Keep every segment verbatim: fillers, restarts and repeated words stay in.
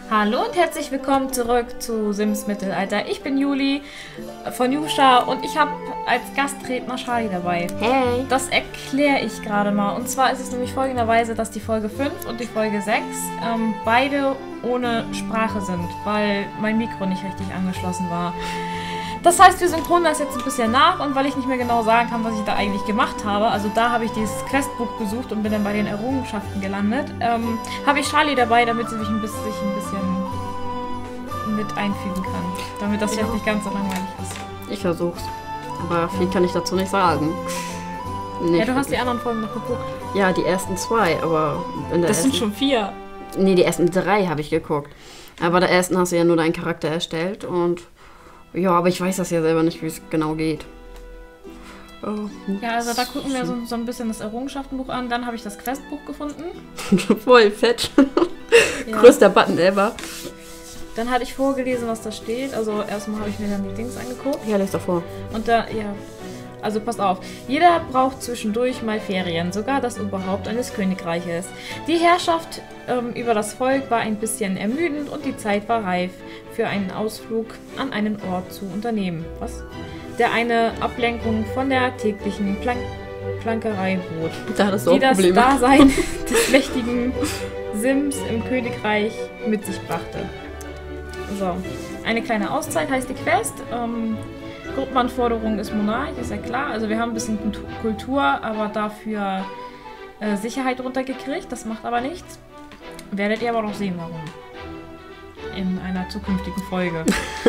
Hallo und herzlich willkommen zurück zu Sims Mittelalter. Ich bin Juli von Jusha und ich habe als Gastredner Charlie dabei. Hey! Das erkläre ich gerade mal. Und zwar ist es nämlich folgenderweise, dass die Folge fünf und die Folge sechs ähm, beide ohne Sprache sind, weil mein Mikro nicht richtig angeschlossen war. Das heißt, wir synchronen das jetzt ein bisschen nach und weil ich nicht mehr genau sagen kann, was ich da eigentlich gemacht habe, also da habe ich dieses Questbuch gesucht und bin dann bei den Errungenschaften gelandet, ähm, habe ich Charlie dabei, damit sie sich ein bisschen, sich ein bisschen mit einfügen kann. Damit das vielleicht nicht ganz so langweilig ist. Ich versuch's. Aber viel kann ich dazu nicht sagen. Nicht ja, du hast wirklich. die anderen Folgen noch geguckt. Ja, die ersten zwei, aber in der Das ersten... sind schon vier. Nee, die ersten drei habe ich geguckt. Aber bei der ersten hast du ja nur deinen Charakter erstellt und... Ja, aber ich weiß das ja selber nicht, wie es genau geht. Oh, ja, also da gucken wir so, so ein bisschen das Errungenschaftenbuch an. Dann habe ich das Questbuch gefunden. Voll fett. Ja. Größter Button ever. Dann hatte ich vorgelesen, was da steht. Also erstmal habe ich mir dann die Dings angeguckt. Ja, lest doch vor. Und da, ja, also passt auf. Jeder braucht zwischendurch mal Ferien, sogar das Oberhaupt eines Königreiches. Die Herrschaft ähm, über das Volk war ein bisschen ermüdend und die Zeit war reif für einen Ausflug an einen Ort zu unternehmen. Was? Der eine Ablenkung von der täglichen Plank Plankerei bot. Da hattest du die auch das Probleme. Dasein des mächtigen Sims im Königreich mit sich brachte. So, eine kleine Auszeit heißt die Quest. Ähm, Gruppenanforderung ist Monarch, ist ja klar. Also wir haben ein bisschen Kultur, aber dafür äh, Sicherheit runtergekriegt. Das macht aber nichts. Werdet ihr aber noch sehen, warum. In einer zukünftigen Folge.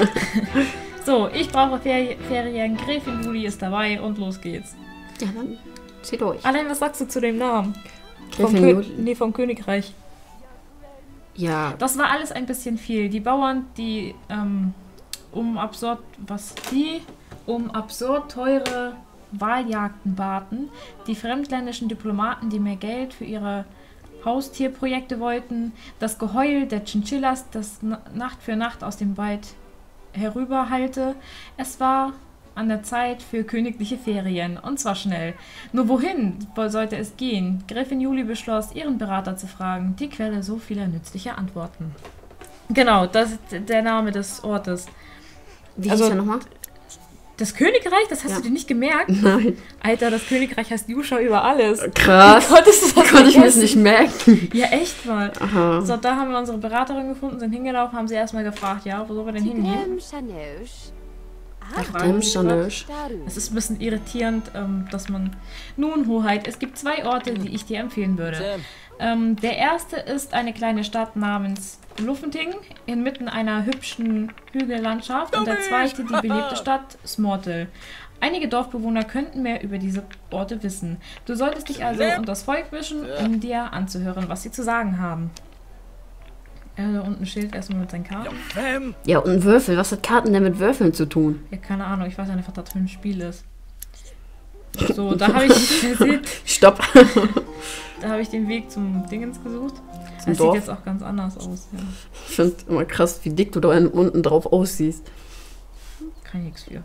So, ich brauche Fer Ferien. Gräfin Juli ist dabei und los geht's. Ja, dann zieh durch. Allein, was sagst du zu dem Namen? Vom, Gräfin Kö Juli? nee, vom Königreich. Ja. Das war alles ein bisschen viel. Die Bauern, die ähm, um absurd, was die um absurd teure Wahljagden baten, die fremdländischen Diplomaten, die mehr Geld für ihre Haustierprojekte wollten, das Geheul der Chinchillas, das Nacht für Nacht aus dem Wald herüberhallte. Es war an der Zeit für königliche Ferien, und zwar schnell. Nur wohin sollte es gehen? Gräfin Juli beschloss, ihren Berater zu fragen, die Quelle so vieler nützlicher Antworten. Genau, das ist der Name des Ortes. Wie also, hieß der nochmal? Das Königreich? Das hast ja. du dir nicht gemerkt? Nein. Alter, das Königreich heißt Jusha über alles. Krass. Wie konntest du das Konnte ich mir das nicht merken. Ja, echt mal. Aha. So, da haben wir unsere Beraterin gefunden, sind hingelaufen, haben sie erstmal gefragt, ja, wo sollen wir denn hingehen? Da fragen sie Gott. Es ist ein bisschen irritierend, ähm, dass man... Nun, Hoheit, es gibt zwei Orte, die ich dir empfehlen würde. Ähm, der erste ist eine kleine Stadt namens Luffenting, inmitten einer hübschen Hügellandschaft. Und der zweite die belebte Stadt Smortel. Einige Dorfbewohner könnten mehr über diese Orte wissen. Du solltest dich also unter das Volk wischen, um dir anzuhören, was sie zu sagen haben. Ja, da unten Schild erstmal mit seinen Karten. Ja, und ein Würfel. Was hat Karten denn mit Würfeln zu tun? Ja, keine Ahnung. Ich weiß ja nicht, was das für ein Spiel ist. So, da habe ich... Stopp. Da habe ich den Weg zum Dingens gesucht. Zum das Dorf? sieht jetzt auch ganz anders aus. Ja. Ich finde immer krass, wie dick du da unten drauf aussiehst. Kann ich nichts für.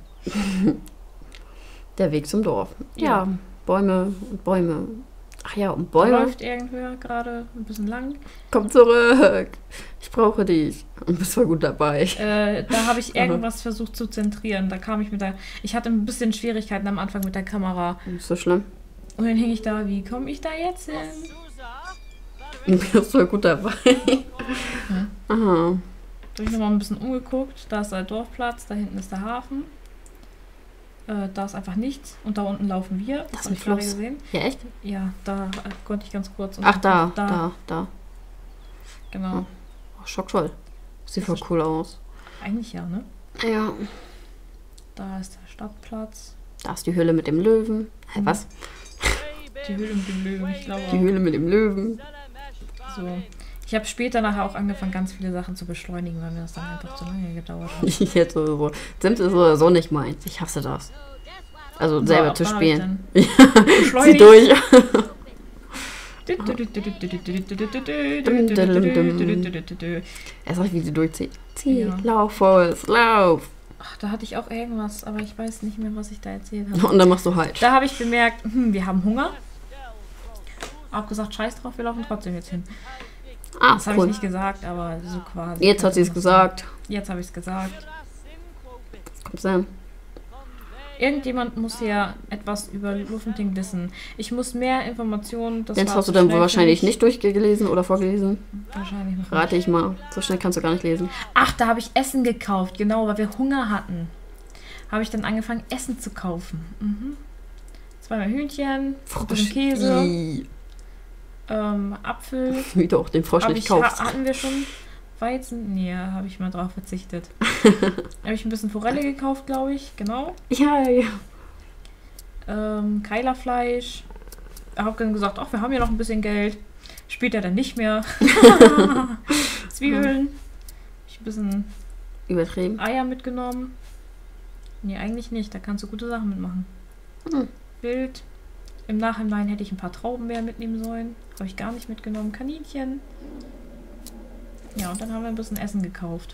Der Weg zum Dorf. Ja, Ja. Bäume und Bäume. Ach ja, und Da Bäume. läuft irgendwer gerade ein bisschen lang. Komm zurück. Ich brauche dich. Und bist voll gut dabei. Äh, da habe ich irgendwas versucht zu zentrieren. Da kam ich mit der... Ich hatte ein bisschen Schwierigkeiten am Anfang mit der Kamera. Ist so schlimm. Und dann hing ich da, wie komme ich da jetzt hin? Du bist voll gut dabei. Ja. Aha. Da habe ich nochmal ein bisschen umgeguckt. Da ist der Dorfplatz, da hinten ist der Hafen. Äh, da ist einfach nichts. Und da unten laufen wir. Das ist habe ein ich gerade Fluss. gesehen. Ja, echt? Ja, da äh, konnte ich ganz kurz... Ach, da, da. da, da. Genau. Oh, schocktoll. Sieht Das voll ist- cool aus. Eigentlich ja, ne? Ja. Da ist der Stadtplatz. Da ist die Höhle mit dem Löwen. Hä, was? Die Höhle mit dem Löwen, ich glaube Die auch. Höhle mit dem Löwen. So. Ich habe später nachher auch angefangen, ganz viele Sachen zu beschleunigen, weil mir das dann einfach zu lange gedauert hat. Ich hätte so. Sims ist sowieso nicht meins. Ich hasse das. Also selber So, zu ab da hab ich spielen. dann Zieh beschleunigt. durch. Er sagt, wie sie durchzieht. Zieh, Ja. lauf, Forrest, lauf. Ach, da hatte ich auch irgendwas, aber ich weiß nicht mehr, was ich da erzählt habe. Und dann machst du halt. Da habe ich bemerkt, hm, wir haben Hunger. Hab gesagt, scheiß drauf, wir laufen trotzdem jetzt hin. Ah, Das habe ich cool. nicht gesagt, aber so quasi. Jetzt hat sie es gesagt. Jetzt habe ich es gesagt. Kommt's an. Irgendjemand muss hier etwas über Luffenting wissen. Ich muss mehr Informationen. Das Den war hast du zu dann schnell wohl für wahrscheinlich mich. nicht durchgelesen oder vorgelesen. Wahrscheinlich noch Rate ich mal. So schnell kannst du gar nicht lesen. Ach, da habe ich Essen gekauft, genau, weil wir Hunger hatten. Habe ich dann angefangen, Essen zu kaufen. Mhm. Zweimal Hühnchen, ein bisschen Käse, Ih, ähm, Apfel. Wie du auch den Frosch Hab nicht ich, kaufst. ha hatten wir schon Weizen? Nee, habe ich mal drauf verzichtet. Habe ich ein bisschen Forelle gekauft, glaube ich, genau. Ja, ja. Ähm, Keilerfleisch. Ich habe dann gesagt, ach, wir haben ja noch ein bisschen Geld. Spielt er dann nicht mehr. Zwiebeln. Ich ein bisschen Übertrieben. Eier mitgenommen. Nee, eigentlich nicht. Da kannst du gute Sachen mitmachen. Hm. Wild. Im Nachhinein hätte ich ein paar Trauben mehr mitnehmen sollen. Habe ich gar nicht mitgenommen. Kaninchen. Ja, und dann haben wir ein bisschen Essen gekauft.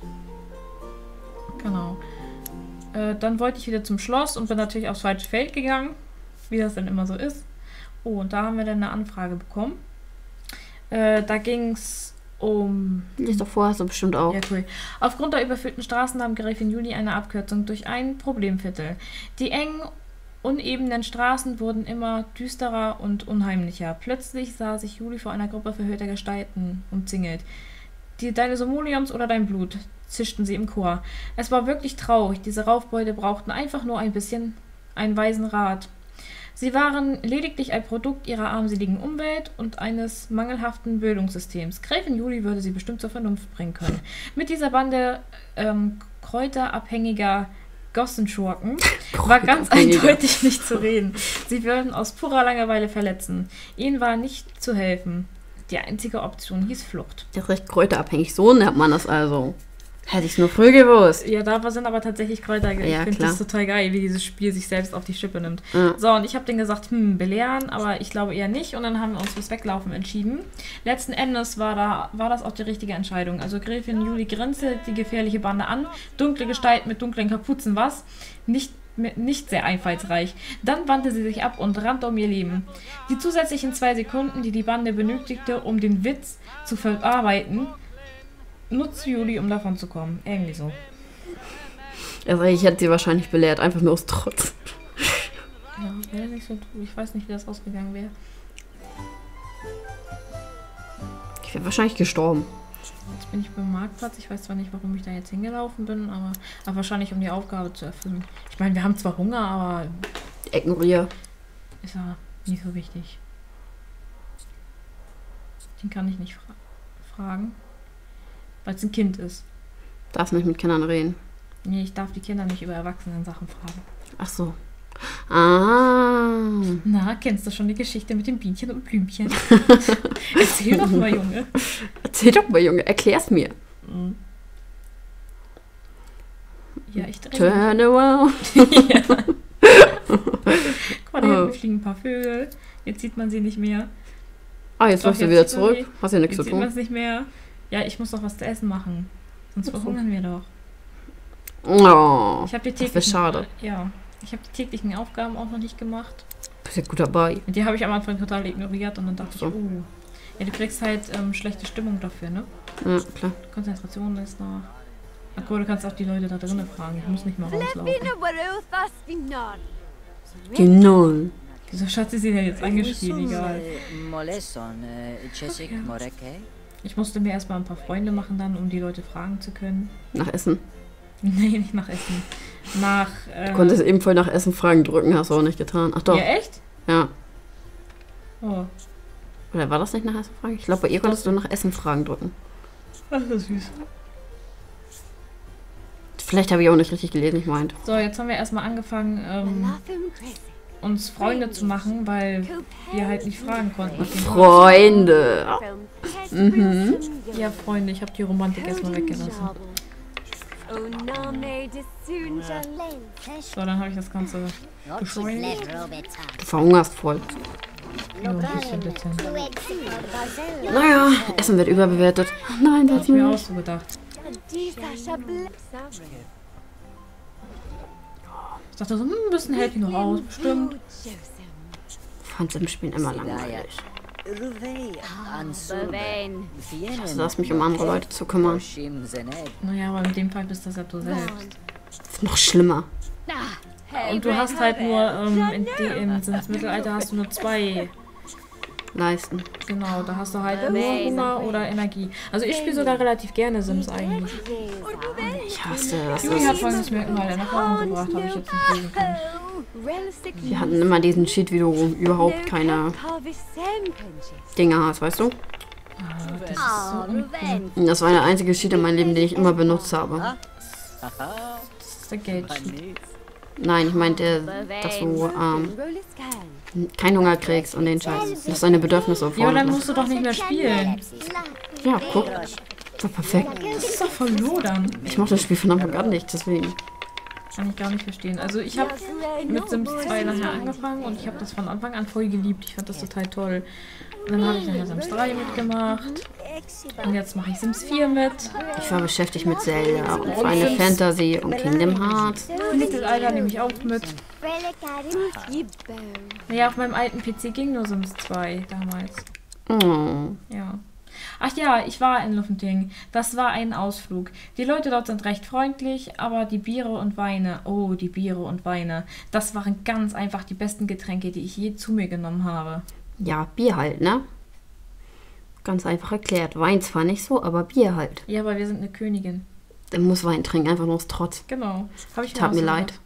Genau. Äh, dann wollte ich wieder zum Schloss und bin natürlich aufs falsche Feld gegangen. Wie das dann immer so ist. Oh, und da haben wir dann eine Anfrage bekommen. Äh, da ging es um... Lies doch vor, hast du bestimmt auch. Ja, cool. Aufgrund der überfüllten Straßen nahm Gräfin Juli eine Abkürzung durch ein Problemviertel. Die engen, unebenen Straßen wurden immer düsterer und unheimlicher. Plötzlich sah sich Juli vor einer Gruppe verhüllter Gestalten umzingelt. Die, deine Somolions oder dein Blut, zischten sie im Chor. Es war wirklich traurig. Diese Raufbeute brauchten einfach nur ein bisschen einen weisen Rat. Sie waren lediglich ein Produkt ihrer armseligen Umwelt und eines mangelhaften Bildungssystems. Gräfin Juli würde sie bestimmt zur Vernunft bringen können. Mit dieser Bande ähm, kräuterabhängiger Gossenschurken war ganz eindeutig nicht zu reden. Sie würden aus purer Langeweile verletzen. Ihnen war nicht zu helfen. Die einzige Option hieß Flucht. Der ist recht kräuterabhängig. So nennt man das also. Hätte ich es nur früh gewusst. Ja, da sind aber tatsächlich Kräuter. Ich Ja, finde klar. das total geil, wie dieses Spiel sich selbst auf die Schippe nimmt. Ja. So, und ich habe denen gesagt, hm, belehren, aber ich glaube eher nicht. Und dann haben wir uns fürs Weglaufen entschieden. Letzten Endes war, da, war das auch die richtige Entscheidung. Also Gräfin Juli grenzt die gefährliche Bande an. Dunkle Gestalt mit dunklen Kapuzen, was? Nicht, mit, nicht sehr einfallsreich. Dann wandte sie sich ab und rannte um ihr Leben. Die zusätzlichen zwei Sekunden, die die Bande benötigte, um den Witz zu verarbeiten, nutzte Juli, um davon zu kommen. Irgendwie so. Also ich hätte sie wahrscheinlich belehrt, einfach nur aus Trotz. Ja, wäre nicht so. Ich weiß nicht, wie das ausgegangen wäre. Ich wäre wahrscheinlich gestorben. Jetzt bin ich beim Marktplatz. Ich weiß zwar nicht, warum ich da jetzt hingelaufen bin, aber, aber wahrscheinlich, um die Aufgabe zu erfüllen. Ich meine, wir haben zwar Hunger, aber Ignoriere. ist ja nicht so wichtig. Den kann ich nicht fra fragen, weil es ein Kind ist. Darf nicht mit Kindern reden. Nee, ich darf die Kinder nicht über Erwachsenen-Sachen fragen. Ach so. Ah. Na, kennst du schon die Geschichte mit dem Bienchen und Blümchen? Erzähl doch mal, Junge. Erzähl doch mal, Junge. Erklär's mir. Mhm. Ja, ich drehe. Turn around. Ja. Guck mal, da Oh. hinten fliegen ein paar Vögel. Jetzt sieht man sie nicht mehr. Ah, jetzt Doch, läufst du jetzt wieder sieht man zurück. Hast ja nichts Jetzt zu sieht man tun. es nicht mehr. Ja, ich muss doch was zu essen machen. Sonst Ach so. verhungern wir doch. Oh. Ich habe die Das wär täglichen, schade. Ja, ich habe die täglichen Aufgaben auch noch nicht gemacht. Bist ja gut dabei. Die habe ich am Anfang total ignoriert und dann dachte So. ich, oh. Ja, du kriegst halt ähm, schlechte Stimmung dafür, ne? Ja, klar. Konzentration ist noch. Obwohl, du kannst auch die Leute da drinnen fragen. Ich muss nicht mal rauslaufen. Genau. Wieso hat sie sie denn jetzt angeschrien? Egal. Moleson, Cesik Okay. Moreke. Ich musste mir erstmal ein paar Freunde machen dann, um die Leute fragen zu können. Nach Essen. Nee, nicht nach Essen. Nach. Äh, Du konntest eben voll nach Essen Fragen drücken, hast du auch nicht getan. Ach doch. Ja, echt? Ja. Oh, Oder war das nicht nach Essen Fragen? Ich glaube, bei ihr konntest du nach Essen Fragen drücken. das ist süß. Vielleicht habe ich auch nicht richtig gelesen, ich meinte. So, jetzt haben wir erstmal angefangen, ähm, uns Freunde zu machen, weil wir halt nicht fragen konnten. nach dem Freunde. Mhm. Ja, Freunde, ich habe die Romantik erstmal weggelassen. So, dann habe ich das Ganze beschleunigt. Du verhungerst voll. Ja, ein bisschen, bisschen. Naja, Essen wird überbewertet. Nein, Hab das ich mir auch nicht. so gedacht. Ich dachte so, hm, ein bisschen hält die noch aus, bestimmt. Ich fand's im Spielen immer langweilig. Also lass mich um andere Leute zu kümmern. Naja, aber in dem Fall bist das ja du selbst. Das ist noch schlimmer. Und du hast halt nur, ähm, in, die, in Sims Mittelalter hast du nur zwei Leisten. Genau, da hast du halt nur Hunger oder Energie. Also ich spiele sogar relativ gerne Sims eigentlich. Ich hasse das. Juli hat folgendes Merkmal in Erfahrung gebracht, habe ich jetzt nicht lesen können. Wir hatten immer diesen Cheat, wie du überhaupt keine Dinge hast, weißt du? Ah, das ist so uncool. Das war der einzige Cheat in meinem Leben, den ich immer benutzt habe. Das ist der Geld-Cheat. Nein, ich meinte, dass du ähm, keinen Hunger kriegst und den Scheiß. Dass deine Bedürfnisse Ja, aber dann vorne musst du doch nicht mehr spielen. Ja, guck. Das ist doch perfekt. Das ist doch voll lodern. Ich mochte das Spiel von Anfang an nicht, deswegen. Kann ich gar nicht verstehen. Also ich habe mit Sims zwei nachher angefangen und ich habe das von Anfang an voll geliebt. Ich fand das total toll. Und dann habe ich nachher Sims drei mitgemacht. Und jetzt mache ich Sims vier mit. Ich war beschäftigt mit Zelda und Final Fantasy und Kingdom Hearts. Mittelalter nehme ich auch mit. Naja, auf meinem alten P C ging nur Sims zwei damals. Oh. Ja. Ach ja, ich war in Lufenting. Das war ein Ausflug. Die Leute dort sind recht freundlich, aber die Biere und Weine, oh, die Biere und Weine, das waren ganz einfach die besten Getränke, die ich je zu mir genommen habe. Ja, Bier halt, ne? Ganz einfach erklärt. Wein zwar nicht so, aber Bier halt. Ja, aber wir sind eine Königin. Der muss Wein trinken, einfach nur aus Trotz. Genau. Hab ich Tat mir ausgedacht. leid.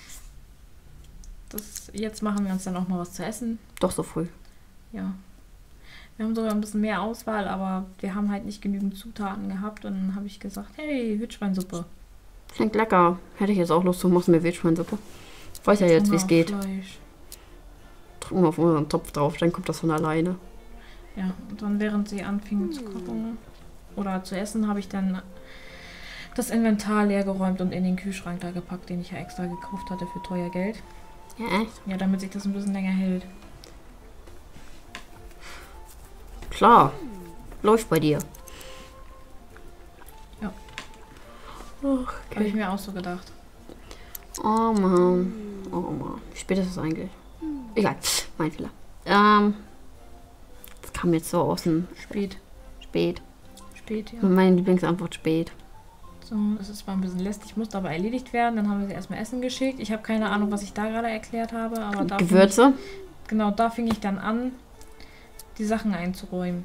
Das, jetzt machen wir uns dann auch mal was zu essen. Doch so früh. Ja. Wir haben sogar ein bisschen mehr Auswahl, aber wir haben halt nicht genügend Zutaten gehabt. Und dann habe ich gesagt, hey, Wildschweinsuppe. Klingt lecker. Hätte ich jetzt auch Lust, du machst mir Wildschweinsuppe. Ich weiß ja jetzt, wie es geht. Fleisch. Drücken wir auf unseren Topf drauf, dann kommt das von alleine. Ja, und dann während sie anfingen zu kochen oder zu essen, habe ich dann das Inventar leer geräumt und in den Kühlschrank da gepackt, den ich ja extra gekauft hatte für teuer Geld. Ja, Ja, damit sich das ein bisschen länger hält. klar. Läuft bei dir. Ja. Okay. Habe ich mir auch so gedacht. Oh Mann. Oh Mann. Wie spät ist es eigentlich? Egal. Mein Fehler. Ähm. Das kam jetzt so aus dem Spät. Spät. Spät, ja. Meine Lieblingsantwort spät. So, es ist zwar ein bisschen lästig, musste aber erledigt werden. Dann haben wir sie erstmal Essen geschickt. Ich habe keine Ahnung, was ich da gerade erklärt habe, aber da fing Gewürze? ich, genau, da fing ich dann an, die Sachen einzuräumen.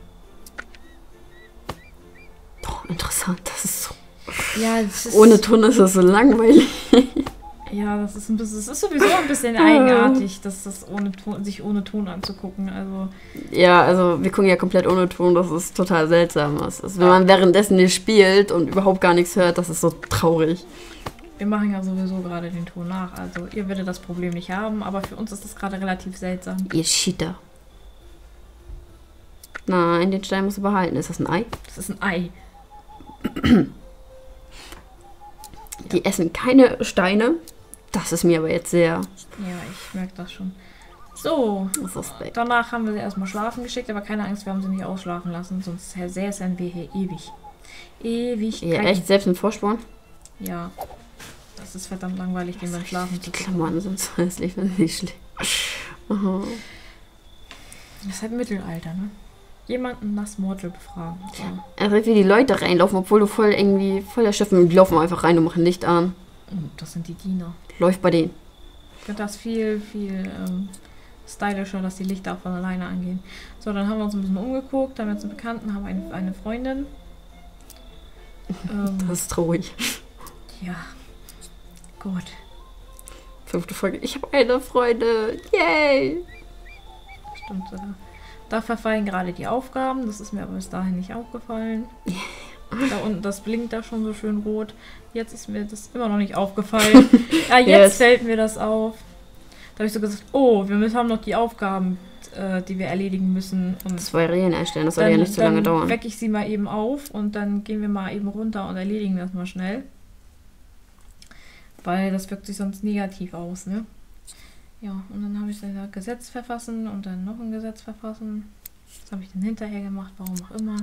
Oh, interessant. Das ist so. Ja, das ist, Ohne Ton ist das so langweilig. ja, das ist ein bisschen, es ist sowieso ein bisschen eigenartig, dass das ohne Ton, sich ohne Ton anzugucken. Also Ja, also wir gucken ja komplett ohne Ton, das ist total seltsam. Das ist, wenn man währenddessen nicht spielt und überhaupt gar nichts hört, das ist so traurig. wir machen ja sowieso gerade den Ton nach. Also ihr werdet das Problem nicht haben, aber für uns ist das gerade relativ seltsam. Ihr Cheater. Nein, den Stein musst du behalten. Ist das ein Ei? Das ist ein Ei. Die essen keine Steine. Das ist mir aber jetzt sehr Ja, ich merke das schon. So, suspekt. danach haben wir sie erstmal schlafen geschickt, aber keine Angst, wir haben sie nicht ausschlafen lassen, sonst säßen wir hier ewig. Ewig. Ja, echt? Selbst im Vorspann? Ja. Das ist verdammt langweilig, den beim Schlafen zu Die gucken. Klamotten sind so hässlich, wenn sie schlägt. Aha. Das ist halt Mittelalter, ne? Jemanden nach Mortal befragen. So. Also wie die Leute reinlaufen, obwohl du voll irgendwie voll erschöpfen. Die laufen einfach rein und machen Licht an. Oh, das sind die Diener. Läuft bei denen. Ich finde das viel, viel ähm, stylischer, dass die Lichter auch von alleine angehen. So, dann haben wir uns ein bisschen umgeguckt, haben jetzt einen Bekannten, haben eine, eine Freundin. Ähm, Das ist traurig. ja. Gut. Fünfte Folge. Ich habe eine Freundin. Yay! Stimmt sogar. Da verfallen gerade die Aufgaben. Das ist mir aber bis dahin nicht aufgefallen. Da unten, das blinkt da schon so schön rot. Jetzt ist mir das immer noch nicht aufgefallen. Ja, jetzt Yes. fällt mir das auf. Da habe ich so gesagt, oh, wir müssen, haben noch die Aufgaben, äh, die wir erledigen müssen. Und Zwei Regeln erstellen, das soll dann, ja nicht so lange dann dauern. wecke ich sie mal eben auf und dann gehen wir mal eben runter und erledigen das mal schnell. Weil das wirkt sich sonst negativ aus, ne? Ja, und dann habe ich dann gesagt, Gesetz verfassen und dann noch ein Gesetz verfassen. Das habe ich dann hinterher gemacht, warum auch immer.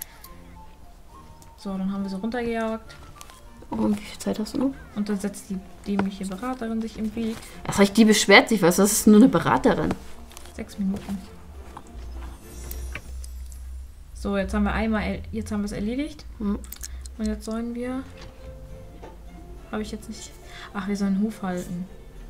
So, dann haben wir sie runtergejagt. Oh, und wie viel Zeit hast du noch? Und dann setzt die dämliche Beraterin sich im Weg. Das heißt, die beschwert sich was. Das ist nur eine Beraterin. Sechs Minuten. So, jetzt haben wir einmal, er- jetzt haben wir es erledigt. Ja. Und jetzt sollen wir... Habe ich jetzt nicht... Ach, wir sollen Huf halten.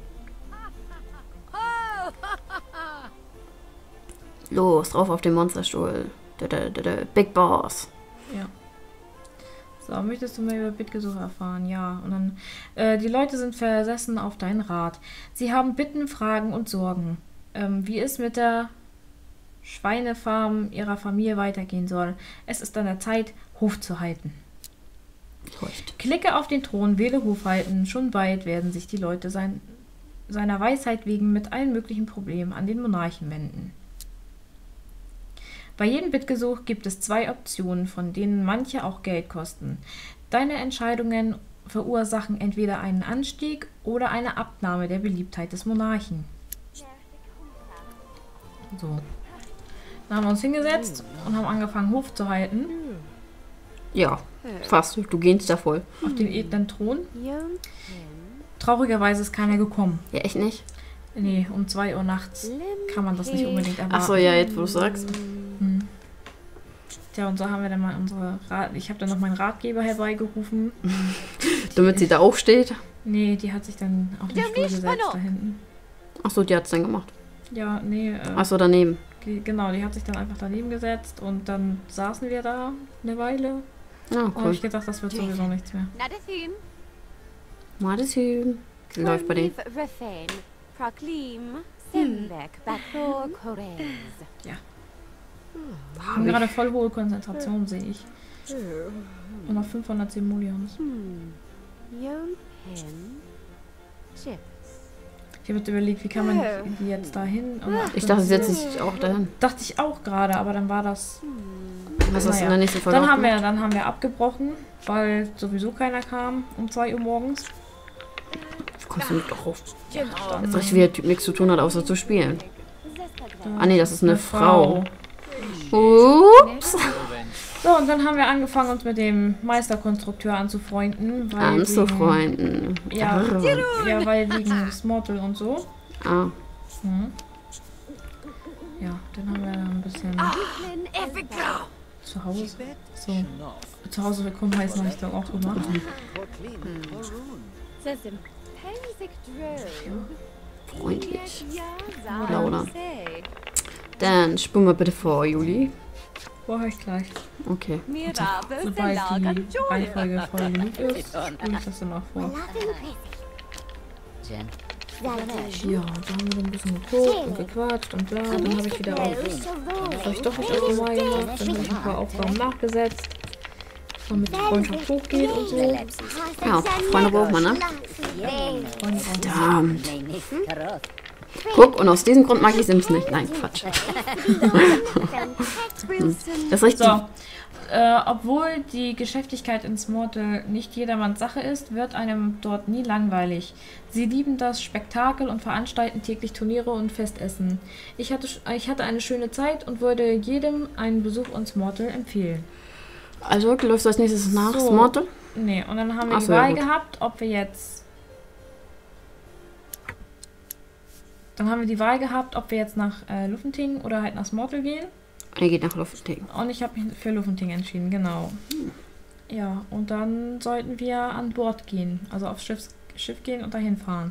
Los, drauf auf den Monsterstuhl. Da, da, da, da. Big Boss. Ja. So, möchtest du mehr über Bittgesuche erfahren? Ja. Und dann, äh, die Leute sind versessen auf deinen Rat. Sie haben Bitten, Fragen und Sorgen. Ähm, wie es mit der Schweinefarm ihrer Familie weitergehen soll. Es ist an der Zeit, Hof zu halten. Recht. Klicke auf den Thron, wähle Hof halten. Schon bald werden sich die Leute sein, seiner Weisheit wegen mit allen möglichen Problemen an den Monarchen wenden. Bei jedem Bittgesuch gibt es zwei Optionen, von denen manche auch Geld kosten. Deine Entscheidungen verursachen entweder einen Anstieg oder eine Abnahme der Beliebtheit des Monarchen. So. Dann haben wir uns hingesetzt und haben angefangen, Hof zu halten. Ja, fast. Du gehst da voll. Auf den edlen Thron. Traurigerweise ist keiner gekommen. Ja, echt nicht? Nee, um zwei Uhr nachts kann man das nicht unbedingt erwarten. Achso, ja, jetzt wo du sagst. Hm. Tja, und so haben wir dann mal unsere Rat... Ich habe dann noch meinen Ratgeber herbeigerufen. Damit sie da aufsteht. Nee, die hat sich dann auf den Stuhl gesetzt da hinten. Achso, die hat's dann gemacht. Ja, nee, äh, Achso, daneben. die, genau, die hat sich dann einfach daneben gesetzt und dann saßen wir da eine Weile. Ja, Und habe cool. ich gedacht, das wird sowieso nichts mehr. Nadathim. Madison. Läuft bei denen. Rafain. Praklim. Simbek. Bathor Korez. Wir haben gerade voll hohe Konzentration, sehe ich. Und noch fünfhundert Simoleons. Hm. Yom Pen. Chip. Ich habe jetzt überlegt, wie kann man die jetzt da hin? Ich dachte, sie setzt sich auch dahin. Dachte ich auch gerade, aber dann war das... Was hast du in der nächsten Folge Dann auch haben, wir, gemacht? dann haben wir abgebrochen, weil sowieso keiner kam um zwei Uhr morgens. Wie kommst du nicht drauf? Dann, Als ob ich wie der Typ nichts zu tun hat, außer zu spielen. Ah nee, das ist eine Frau. Ups. So, und dann haben wir angefangen, uns mit dem Meisterkonstrukteur anzufreunden. Weil Anzufreunden. Wegen, ja, ja, weil wegen Smortel und so. Ah. Mhm. Ja, dann haben wir ein bisschen zu Hause. So, zu Hause willkommen heißen habe ich dann auch gemacht. Sesim. Pensik Drove. Freundlich. Laura. Dann spul mal bitte vor, Juli. Brauche ich gleich. Okay. Mirabe. Sobald Selaga. die Reihenfolge voll genug ist, spule ich das dann auch vor. Jen. Ja, da haben wir ein bisschen geguckt und gequatscht und bla. Dann habe ich wieder auf. Das habe ich doch nicht auf normal gemacht. Dann habe ich ein paar Aufgaben nachgesetzt. Damit die Freundschaft hochgeht und so. Ja, Freunde braucht man, ne? Freunde auch. Verdammt. Guck, und aus diesem Grund mag ich Sims nicht. Nein, Quatsch. Das ist richtig. So. Äh, obwohl die Geschäftigkeit in Smortel nicht jedermanns Sache ist, wird einem dort nie langweilig. Sie lieben das Spektakel und veranstalten täglich Turniere und Festessen. Ich hatte, ich hatte eine schöne Zeit und würde jedem einen Besuch in Smortel empfehlen. Also, läufst du als nächstes nach So. Smortel? Nee, und dann haben wir Ach die so, ja, Wahl gut. gehabt, ob wir jetzt... Dann haben wir die Wahl gehabt, ob wir jetzt nach äh, Luffenting oder halt nach Smortel gehen. Er geht nach Luftting. Und ich habe mich für Luffenting entschieden, genau. Ja, und dann sollten wir an Bord gehen. Also aufs Schiff, Schiff gehen und dahin fahren.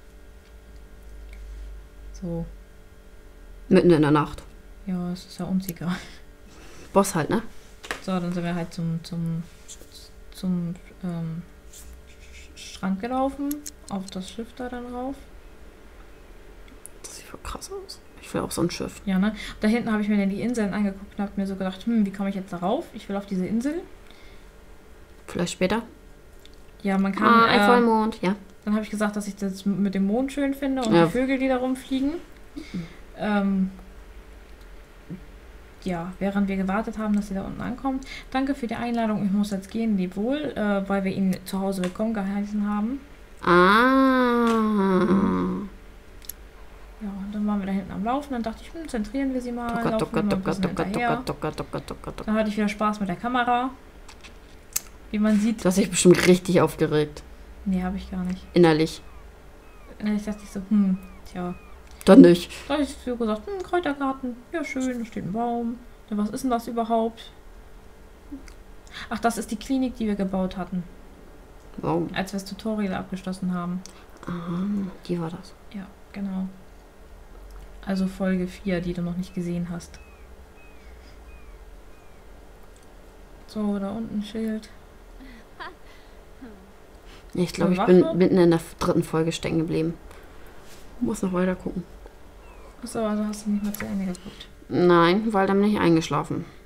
So. Mitten in der Nacht. Ja, es ist ja uns egal. Boss halt, ne? So, dann sind wir halt zum, zum, zum ähm, Strand gelaufen. Auf das Schiff da dann rauf. Das sieht voll krass aus. Ich will auch so ein Schiff. Ja, ne? Da hinten habe ich mir dann die Inseln angeguckt und habe mir so gedacht, hm, wie komme ich jetzt da rauf? Ich will auf diese Insel. Vielleicht später. Ja, man kann... Ah, ein äh, Vollmond, ja. Dann habe ich gesagt, dass ich das mit dem Mond schön finde und Ja. die Vögel, die da rumfliegen. Ähm, ja, während wir gewartet haben, dass sie da unten ankommt. Danke für die Einladung. Ich muss jetzt gehen, leb wohl, äh, weil wir ihn zu Hause willkommen geheißen haben. Ah. Ja, und dann waren wir da hinten am Laufen. Dann dachte ich, hm, zentrieren wir sie mal. Ducker, laufen ducker, wir mal ein ducker, bisschen ducker, hinterher. ducker, ducker, ducker, ducker, ducker. Dann hatte ich wieder Spaß mit der Kamera. Wie man sieht. Du hast dich bestimmt richtig aufgeregt. Nee, habe ich gar nicht. Innerlich. Und ich dachte ich so, hm, tja. Dann nicht. Da habe ich so gesagt, hm, Kräutergarten, ja schön, da steht ein Baum. Ja, was ist denn das überhaupt? Ach, das ist die Klinik, die wir gebaut hatten, Warum? als wir das Tutorial abgeschlossen haben. Aha, die war das. Ja, genau. Also Folge vier, die du noch nicht gesehen hast. So, da unten ein Schild. Ich glaube, ich Eine bin Wache? mitten in der dritten Folge stecken geblieben. Muss noch weiter gucken. Achso, also hast du nicht mal zu Ende geguckt. Nein, weil dann bin ich eingeschlafen.